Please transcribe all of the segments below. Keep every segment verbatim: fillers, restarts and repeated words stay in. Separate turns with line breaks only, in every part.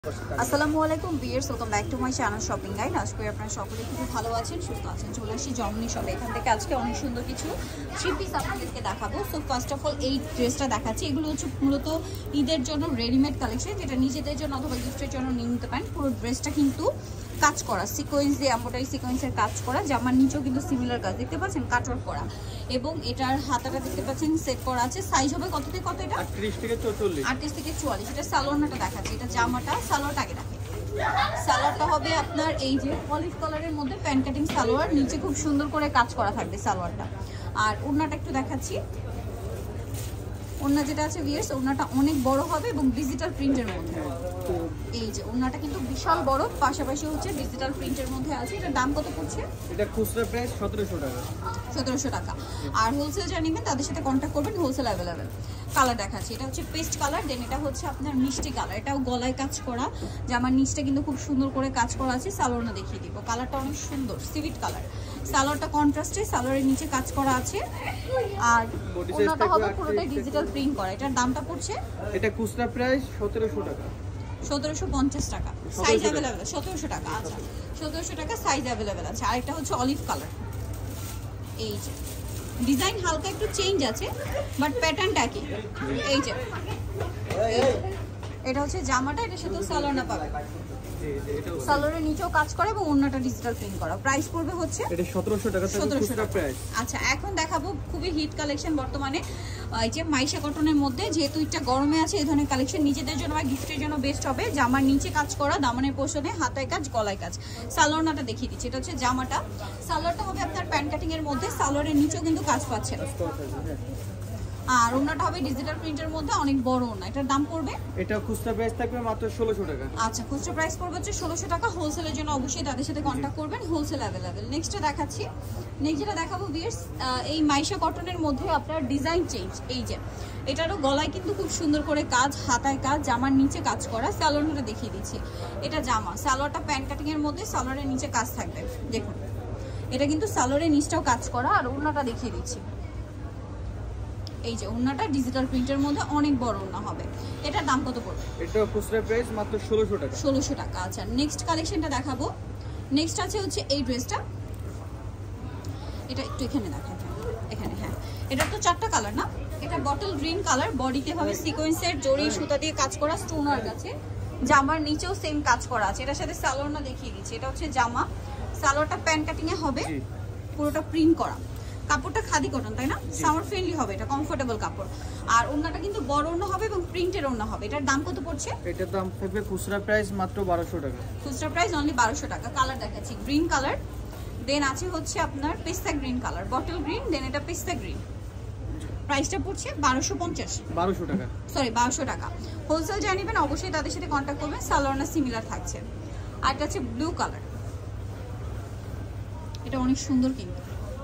আসসালামু আলাইকুম viewers, welcome back to my channel shopping guide. আজকে আপনারা সকলে খুব ভালো আছেন, সুস্থ আছেন। চলে আসি জমনি শপে। এখান থেকে আজকে অনেক সুন্দর কিছু থ্রি পিস আপনাদেরকে দেখাবো। সো ফার্স্ট অফ অল এই ড্রেসটা দেখাচ্ছি। এগুলো হচ্ছে মূলত ঈদের জন্য রেডিমেড কালেকশন, যেটা নিজেদের জন্য অথবা গিফটের জন্য নিয়ে নিতে পারেন। পুরো ড্রেসটা কিন্তু কাজ করা, সিকোয়েন্স দিয়ে এমব্রয়ডারি সিকোয়েন্সের কাজ করা, জামার নিচেও কিন্তু সিমিলার কাজ দেখতে পাচ্ছেন, কাটওয়ার্ক করা। এবং এটার হাতাটা দেখতে পাচ্ছেন সেট করা আছে। সাইজ হবে কত থেকে কত? এটা
আটত্রিশ থেকে চৌচল্লিশ।
আটত্রিশ থেকে চুয়াল্লিশ। এটা সালোয়ারটা দেখাচ্ছি। এটা জামাটা, সালোয়ারটা আগে দেখে। সালোয়ারটা হবে আপনার এই যে অলিভ কালারের মধ্যে প্যান্ট কাটিং সালোয়ার, নিচে খুব সুন্দর করে কাজ করা থাকবে সালোয়ারটা। আর ওড়নাটা একটু দেখাচ্ছি। ওড়না যেটা আছে ভিউয়ার্স, ওড়নাটা অনেক বড় হবে এবং ডিজিটাল প্রিন্টের মধ্যে। এই যে ওড়নাটা কিন্তু বিশাল বড়, পাশাপাশি হচ্ছে ডিজিটাল প্রিন্টের মধ্যে আছে। এটার দাম কত পড়ছে?
এটা খুচরা প্রাইস সতেরোশো টাকা।
সতেরোশো টাকা। আর হোলসেল যারা নেবেন তাদের সাথে কন্ট্যাক্ট করবেন, হোলসেল অ্যাভেলেবেল। কালার দেখাচ্ছি। এটা হচ্ছে পেস্ট কালার, দেন এটা হচ্ছে আপনার মিষ্টি কালার। এটাও গলায় কাজ করা, জামার নিচটা কিন্তু খুব সুন্দর করে কাজ করা আছে। সালোয়ারটা দেখিয়ে দিব। কালারটা অনেক সুন্দর, সিভিট কালার। সালোয়ারটা কন্ট্রাস্টে, সালোয়ারের নিচে কাজ করা আছে। আর ওড়নাটা হবে পুরোটাই ডিজিটাল প্রিন্ট করা। এটার দামটা পড়ছে,
এটা খুচরা প্রাইস সতেরোশো টাকা।
সতেরোশো পঞ্চাশ টাকা। Size available. সতেরোশো টাকা। আচ্ছা, সতেরোশো টাকা সাইজ অ্যাভেলেবেল আছে। আরেকটা হচ্ছে অলিভ কালার। এই যে ডিজাইন হালকা একটু চেঞ্জ আছে, বাট প্যাটার্নটা কি। এই যে এটা হচ্ছে জামাটা, এটা সাথে সালোয়ারটা পাবে। সালোয়ারের নিচেও কাজ করে এবং ওড়নাটা ডিজিটাল প্রিন্ট করা। প্রাইস পড়বে হচ্ছে
এটা সতেরোশো টাকা।
সতেরোশো টাকা
প্রাইস।
আচ্ছা, এখন দেখাবো খুবই হিট কালেকশন বর্তমানে, এই যে মাইশা কটনের মধ্যে। যেহেতু এটা গরমে আছে, এই ধরনের কালেকশন নিজেদের জন্য বা গিফটের জন্য বেস্ট হবে। জামার নিচে কাজ করা, দামানের পোর্শনে হাতায় কাজ, গলায় কাজ। সালোয়ারটা দেখিয়ে দিচ্ছি। এটা হচ্ছে জামাটা। সালোয়ারটা হবে আপনার প্যান্ট কাটিং এর মধ্যে, সালোয়ারের নিচেও কিন্তু কাজ পাচ্ছেন। আর ওড়নাটা হবে ডিজিটাল প্রিন্টের মধ্যে, অনেক বড় ওড়না। এটার দাম পড়বে,
এটা খুচরা প্রাইস থাকবে মাত্র ষোলোশো টাকা।
আচ্ছা, খুচরা প্রাইস পড়বে হচ্ছে ষোলোশো টাকা। হোলসেলের জন্য অবশ্যই তাদের সাথে কন্ট্যাক্ট করবেন, হোলসেল অ্যাভেলেবেল। নেক্সটটা দেখাচ্ছি। নেক্সট যেটা দেখাবো ভিউয়ার্স, এই মাইশা কটনের মধ্যে আপনার ডিজাইন চেঞ্জ। এই যে এটারও গলায় কিন্তু খুব সুন্দর করে কাজ, হাতায় কাজ, জামার নিচে কাজ করা। সালোয়ারটা দেখিয়ে দিচ্ছি। এটা জামা, সালোয়ারটা প্যান্ট কাটিং এর মধ্যে, সালোয়ারের নিচে কাজ থাকবে। দেখুন এটা কিন্তু সালোয়ারের নিচটাও কাজ করা। আর ওড়নাটা দেখিয়ে দিচ্ছি। এই যে ওড়নাটা ডিজিটাল প্রিন্টের মধ্যে, অনেক বড় ওড়না হবে। এটার দাম কত পড়বে?
এটা খুচরা প্রাইস মাত্র ষোলোশো টাকা।
ষোলোশো টাকা। আচ্ছা, নেক্সট কালেকশনটা দেখাবো। নেক্সট আছে হচ্ছে এই ড্রেসটা। এটা একটু এখানে দেখাই, এখানে। হ্যাঁ, এটা তো চারটা কালার না? এটা বটল গ্রিন কালার, বডিতে হবে সিকোয়েন্সের জড়ি সুতা দিয়ে কাজ করা, স্টোনার কাছে। জামার নিচেও সেম কাজ করা আছে। এটার সাথে সালোয়ারটা দেখিয়ে দিচ্ছি। এটা হচ্ছে জামা, সালোয়ারটা প্যান্ট কাটিং এ হবে, পুরোটা প্রিন্ট করা। কাপড়টা খাদি কটন, তাই না? সামার ফ্রেন্ডলি হবে, এটা কমফোর্টেবল কাপড়। আর ওড়নাটা কিন্তু বড় ওড়না হবে এবং প্রিন্টের ওড়না হবে। এটার দাম কত পড়ছে?
এটার দাম থাকবে খুচরা প্রাইস মাত্র বারোশো টাকা।
খুচরা প্রাইস অনলি বারোশো টাকা। কালার দেখাচ্ছি, গ্রিন কালার, দেন আছে হচ্ছে আপনার পেস্তা green colour, bottle green, then এটা পেস্তা গ্রিন। প্রাইসটা পড়ছে বারোশো পঞ্চাশ।
বারোশো টাকা,
সরি বারোশো টাকা। হোলসেল যা নেবেন অবশ্যই তাদের সাথে কন্ট্যাক্ট করবেন। সালোয়ারটা সিমিলার থাকছে। আর এটা হচ্ছে ব্লু কালার। এটা অনেক সুন্দর কিন্তু।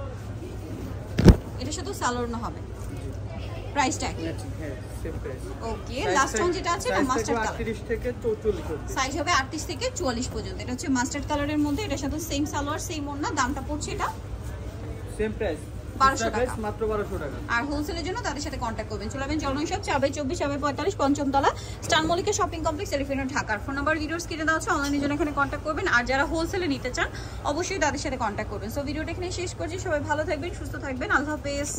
এটা শুধু সালোয়ার হবে। প্রাইসটা কি? ওকে, লাস্ট ওয়ান যেটা আছে না মাস্টার্ড কালার,
আটত্রিশ থেকে চৌচল্লিশ।
সাইজ হবে আটত্রিশ থেকে চুয়াল্লিশ পর্যন্ত। এটা হচ্ছে মাস্টার্ড কালারের মধ্যে, এটার সাথে সেম সালোয়ার সেম ওড়না। দামটা পড়ছে এটা
সেম প্রাইস,
বারোশো টাকা,
মাত্র বারোশো টাকা।
আর হোলসেলের জন্য তাদের সাথে কন্ট্যাক্ট করবেন। চলে যাবেন জলনই সব, চাবে চব্বিশ, চাবে পঁয়তাল্লিশ, পঞ্চম তলা, star Mallika shopping complex, elephant road, ঢাকার। ফোন নাম্বার ভিডিওস কিনে দেওয়া আছে, অনলাইনের জন্য এখানে কন্ট্যাক্ট করবেন। আর যারা হোলসেলে নিতে চান অবশ্যই তাদের সাথে কন্ট্যাক্ট করবেন। সো ভিডিওটা এখানে শেষ করছি। সবাই ভালো থাকবেন, সুস্থ থাকবেন। আল্লাহ হাফেজ।